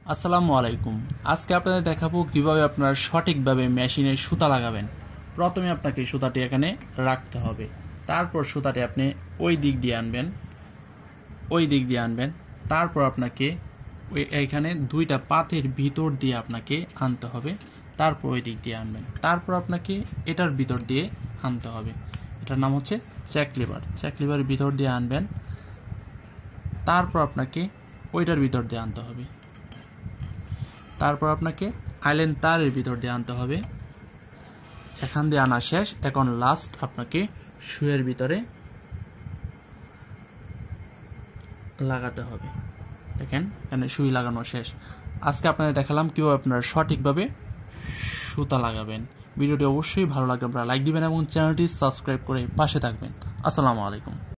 আসসালামু আলাইকুম। আজকে আপনাদের দেখাবো কিভাবে আপনারা সঠিকভাবে মেশিনে সুতা লাগাবেন। প্রথমে আপনাকে সুতাটি এখানে রাখতে হবে, তারপর সুতাটি আপনি ওই দিক দিয়ে আনবেন, তারপর আপনাকে এখানে দুইটা পাতের ভিতর দিয়ে আপনাকে আনতে হবে, তারপর ওই দিক দিয়ে আনবেন, তারপর আপনাকে এটার ভিতর দিয়ে আনতে হবে। এটার নাম হচ্ছে চেক লিভার ভিতর দিয়ে আনবেন, তারপর আপনাকে ওইটার ভিতর দিয়ে আনতে হবে, তারপর আপনাকে আইল্যান্ড তারের ভিতর দিয়ে আনতে হবে। এখান দিয়ে আনা শেষ, এখন লাস্ট আপনাকে সুইয়ের ভিতরে লাগাতে হবে। দেখেন এখানে সুই লাগানো শেষ। আজকে আপনাদের দেখালাম কিভাবে আপনারা সঠিকভাবে সুতা লাগাবেন। ভিডিওটি অবশ্যই ভালো লাগলে আপনারা লাইক দিবেন এবং চ্যানেলটি সাবস্ক্রাইব করে পাশে থাকবেন। আসসালামু আলাইকুম।